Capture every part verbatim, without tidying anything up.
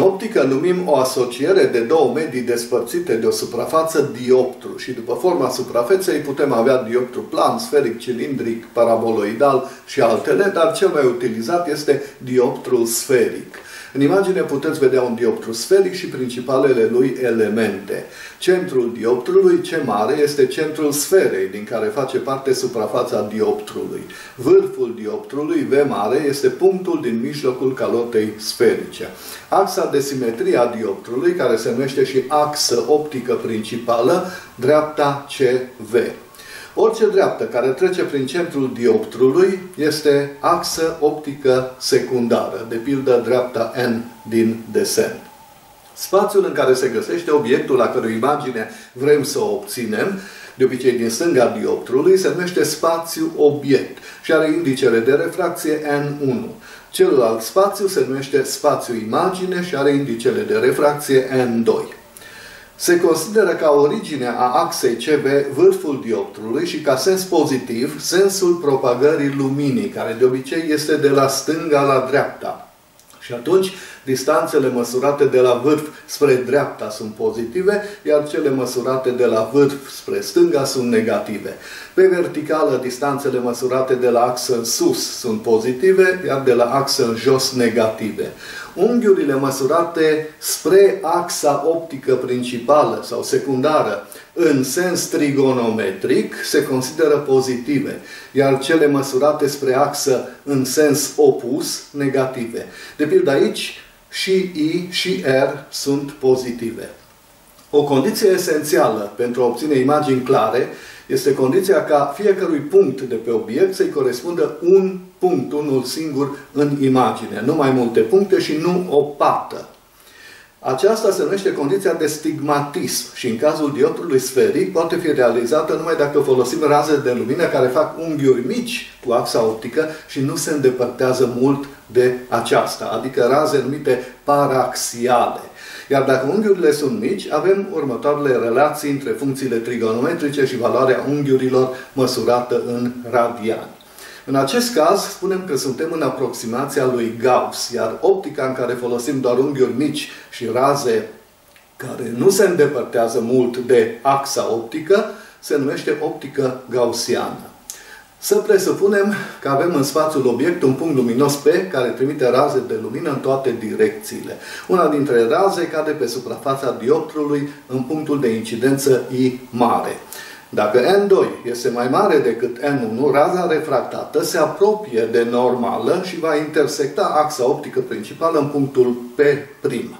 optică numim o asociere de două medii despărțite de o suprafață dioptru și după forma suprafeței putem avea dioptru plan, sferic, cilindric, paraboloidal și altele, dar cel mai utilizat este dioptrul sferic. În imagine puteți vedea un dioptru sferic și principalele lui elemente. Centrul dioptrului, C mare, este centrul sferei, din care face parte suprafața dioptrului. Vârful dioptrului, V mare, este punctul din mijlocul calotei sferice. Axa de simetrie a dioptrului, care se numește și axă optică principală, dreapta C V. Orice dreaptă care trece prin centrul dioptrului este axă optică secundară, de pildă dreapta N din desen. Spațiul în care se găsește obiectul la cărui imagine vrem să o obținem, de obicei din stânga dioptrului, se numește spațiu-obiect și are indicele de refracție N unu. Celălalt spațiu se numește spațiu-imagine și are indicele de refracție N doi. Se consideră ca origine a axei C V vârful dioptrului și ca sens pozitiv sensul propagării luminii, care de obicei este de la stânga la dreapta. Și atunci, distanțele măsurate de la vârf spre dreapta sunt pozitive, iar cele măsurate de la vârf spre stânga sunt negative. Pe verticală, distanțele măsurate de la axă în sus sunt pozitive, iar de la axă în jos negative. Unghiurile măsurate spre axa optică principală sau secundară în sens trigonometric se consideră pozitive, iar cele măsurate spre axă în sens opus negative. De pildă aici, și I și R sunt pozitive. O condiție esențială pentru a obține imagini clare este condiția ca fiecărui punct de pe obiect să-i corespundă un punct, unul singur în imagine. Nu mai multe puncte și nu o pată. Aceasta se numește condiția de stigmatism și în cazul dioptrului sferic poate fi realizată numai dacă folosim raze de lumină care fac unghiuri mici cu axa optică și nu se îndepărtează mult de aceasta, adică raze numite paraxiale. Iar dacă unghiurile sunt mici, avem următoarele relații între funcțiile trigonometrice și valoarea unghiurilor măsurată în radiani. În acest caz, spunem că suntem în aproximația lui Gauss, iar optica în care folosim doar unghiuri mici și raze care nu se îndepărtează mult de axa optică, se numește optică gaussiană. Să presupunem că avem în spațiul obiect un punct luminos P care trimite raze de lumină în toate direcțiile. Una dintre raze cade pe suprafața dioptrului în punctul de incidență I mare. Dacă N doi este mai mare decât N unu, raza refractată se apropie de normală și va intersecta axa optică principală în punctul P prim.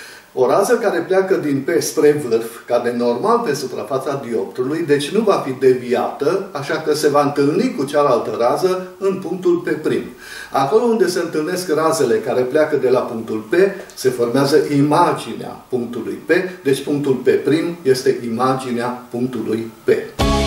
O rază care pleacă din P spre vârf cade normal pe suprafața dioptrului, deci nu va fi deviată, așa că se va întâlni cu cealaltă rază în punctul P prim. Acolo unde se întâlnesc razele care pleacă de la punctul P, se formează imaginea punctului P, deci punctul P prim este imaginea punctului P.